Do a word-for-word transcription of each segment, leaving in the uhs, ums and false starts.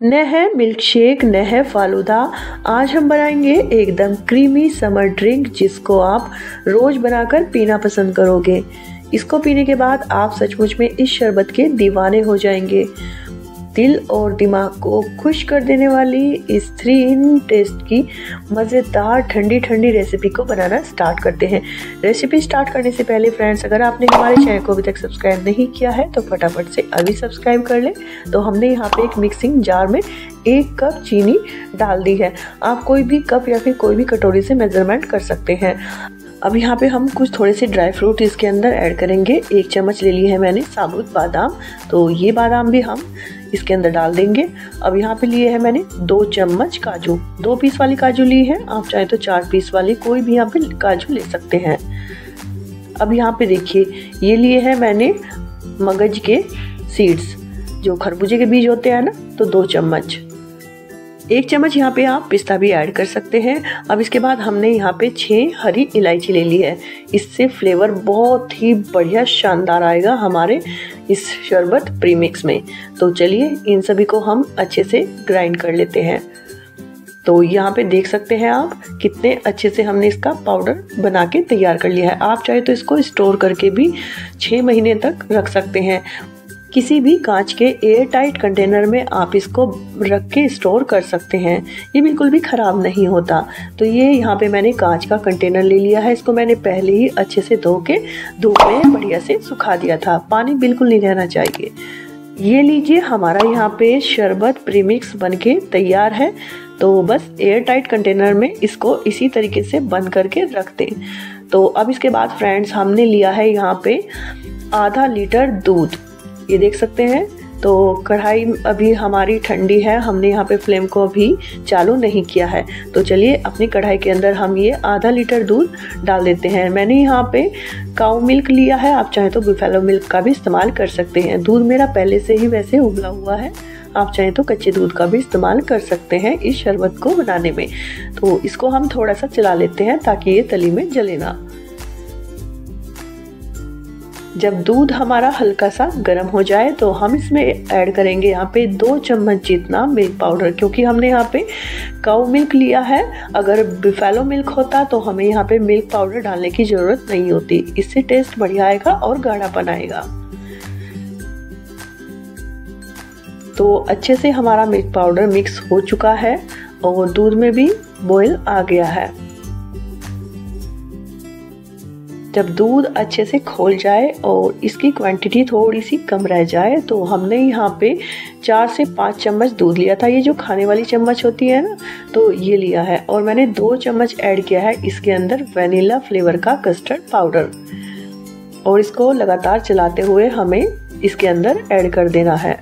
न है milk shake न है फालूदा। आज हम बनाएंगे एकदम क्रीमी समर ड्रिंक जिसको आप रोज बनाकर पीना पसंद करोगे। इसको पीने के बाद आप सचमुच में इस शरबत के दीवाने हो जाएंगे। दिल और दिमाग को खुश कर देने वाली इस थ्री इन टेस्ट की मज़ेदार ठंडी ठंडी रेसिपी को बनाना स्टार्ट करते हैं। रेसिपी स्टार्ट करने से पहले फ्रेंड्स, अगर आपने हमारे चैनल को अभी तक सब्सक्राइब नहीं किया है तो फटाफट से अभी सब्सक्राइब कर लें। तो हमने यहाँ पे एक मिक्सिंग जार में एक कप चीनी डाल दी है। आप कोई भी कप या फिर कोई भी कटोरी से मेजरमेंट कर सकते हैं। अब यहाँ पे हम कुछ थोड़े से ड्राई फ्रूट इसके अंदर ऐड करेंगे। एक चम्मच ले ली है मैंने साबुत बादाम, तो ये बादाम भी हम इसके अंदर डाल देंगे। अब यहाँ पे लिए है मैंने दो चम्मच काजू, दो पीस वाली काजू ली है। आप चाहे तो चार पीस वाली कोई भी यहाँ पे काजू ले सकते हैं। अब यहाँ पे देखिए ये लिए है मैंने मगज के सीड्स, जो खरबूजे के बीज होते हैं ना, तो दो चम्मच। एक चम्मच यहाँ पे आप पिस्ता भी ऐड कर सकते हैं। अब इसके बाद हमने यहाँ पे छः हरी इलायची ले ली है। इससे फ्लेवर बहुत ही बढ़िया शानदार आएगा हमारे इस शरबत प्रीमिक्स में। तो चलिए इन सभी को हम अच्छे से ग्राइंड कर लेते हैं। तो यहाँ पे देख सकते हैं आप कितने अच्छे से हमने इसका पाउडर बना के तैयार कर लिया है। आप चाहे तो इसको स्टोर करके भी छः महीने तक रख सकते हैं। किसी भी कांच के एयर टाइट कंटेनर में आप इसको रख के स्टोर कर सकते हैं, ये बिल्कुल भी ख़राब नहीं होता। तो ये यहाँ पे मैंने कांच का कंटेनर ले लिया है। इसको मैंने पहले ही अच्छे से धो के धूप में बढ़िया से सुखा दिया था, पानी बिल्कुल नहीं रहना चाहिए। ये लीजिए हमारा यहाँ पे शरबत प्रीमिक्स बनके तैयार है। तो बस एयर टाइट कंटेनर में इसको इसी तरीके से बंद करके रख दें। तो अब इसके बाद फ्रेंड्स हमने लिया है यहाँ पे आधा लीटर दूध, ये देख सकते हैं। तो कढ़ाई अभी हमारी ठंडी है, हमने यहाँ पे फ्लेम को अभी चालू नहीं किया है। तो चलिए अपनी कढ़ाई के अंदर हम ये आधा लीटर दूध डाल देते हैं। मैंने यहाँ पे काऊ मिल्क लिया है, आप चाहें तो बुफेलो मिल्क का भी इस्तेमाल कर सकते हैं। दूध मेरा पहले से ही वैसे उबला हुआ है, आप चाहें तो कच्चे दूध का भी इस्तेमाल कर सकते हैं इस शरबत को बनाने में। तो इसको हम थोड़ा सा चला लेते हैं ताकि ये तली में जले ना। जब दूध हमारा हल्का सा गर्म हो जाए तो हम इसमें ऐड करेंगे यहाँ पे दो चम्मच जितना मिल्क पाउडर, क्योंकि हमने यहाँ पे काऊ मिल्क लिया है। अगर बुफेलो मिल्क होता तो हमें यहाँ पे मिल्क पाउडर डालने की ज़रूरत नहीं होती। इससे टेस्ट बढ़िया आएगा और गाढ़ापन आएगा। तो अच्छे से हमारा मिल्क पाउडर मिक्स हो चुका है और दूध में भी बॉयल आ गया है। जब दूध अच्छे से खोल जाए और इसकी क्वांटिटी थोड़ी सी कम रह जाए तो हमने यहाँ पे चार से पाँच चम्मच दूध लिया था। ये जो खाने वाली चम्मच होती है ना, तो ये लिया है। और मैंने दो चम्मच ऐड किया है इसके अंदर वनीला फ्लेवर का कस्टर्ड पाउडर। और इसको लगातार चलाते हुए हमें इसके अंदर ऐड कर देना है।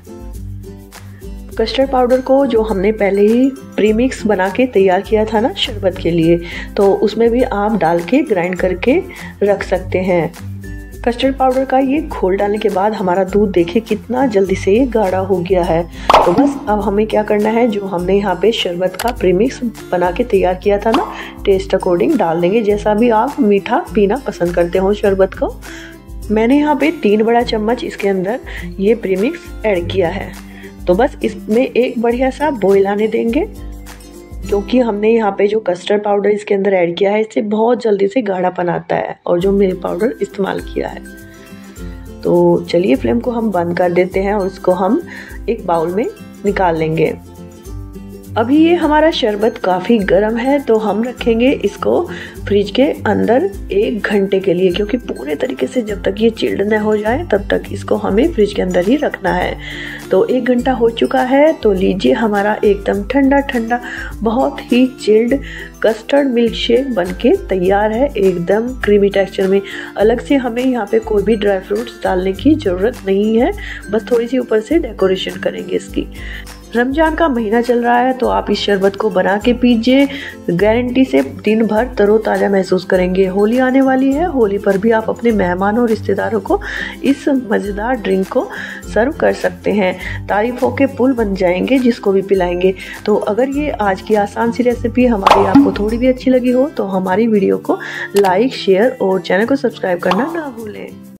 कस्टर्ड पाउडर को जो हमने पहले ही प्रीमिक्स बना के तैयार किया था ना शरबत के लिए, तो उसमें भी आप डाल के ग्राइंड करके रख सकते हैं। कस्टर्ड पाउडर का ये घोल डालने के बाद हमारा दूध देखिए कितना जल्दी से ये गाढ़ा हो गया है। तो बस अब हमें क्या करना है, जो हमने यहाँ पे शरबत का प्रीमिक्स बना के तैयार किया था ना, टेस्ट अकॉर्डिंग डाल देंगे, जैसा भी आप मीठा पीना पसंद करते हो शरबत को। मैंने यहाँ पे तीन बड़ा चम्मच इसके अंदर ये प्रीमिक्स ऐड किया है। तो बस इसमें एक बढ़िया सा बॉयल आने देंगे, क्योंकि हमने यहाँ पे जो कस्टर्ड पाउडर इसके अंदर ऐड किया है इससे बहुत जल्दी से गाढ़ापन आता है, और जो मिल्क पाउडर इस्तेमाल किया है। तो चलिए फ्लेम को हम बंद कर देते हैं और इसको हम एक बाउल में निकाल लेंगे। अभी ये हमारा शरबत काफ़ी गर्म है, तो हम रखेंगे इसको फ्रिज के अंदर एक घंटे के लिए, क्योंकि पूरे तरीके से जब तक ये चिल्ड न हो जाए तब तक इसको हमें फ्रिज के अंदर ही रखना है। तो एक घंटा हो चुका है। तो लीजिए हमारा एकदम ठंडा ठंडा बहुत ही चिल्ड कस्टर्ड मिल्क शेक बनके तैयार है, एकदम क्रीमी टेक्सचर में। अलग से हमें यहाँ पे कोई भी ड्राई फ्रूट्स डालने की ज़रूरत नहीं है, बस थोड़ी सी ऊपर से डेकोरेशन करेंगे इसकी। रमज़ान का महीना चल रहा है, तो आप इस शरबत को बना के पीजिए, गारंटी से दिन भर तरोताज़ा महसूस करेंगे। होली आने वाली है, होली पर भी आप अपने मेहमानों और रिश्तेदारों को इस मज़ेदार ड्रिंक को सर्व कर सकते हैं। तारीफ़ों के पुल बन जाएंगे जिसको भी पिलाएंगे। तो अगर ये आज की आसान सी रेसिपी हमारी आपको थोड़ी भी अच्छी लगी हो तो हमारी वीडियो को लाइक, शेयर और चैनल को सब्सक्राइब करना ना भूलें।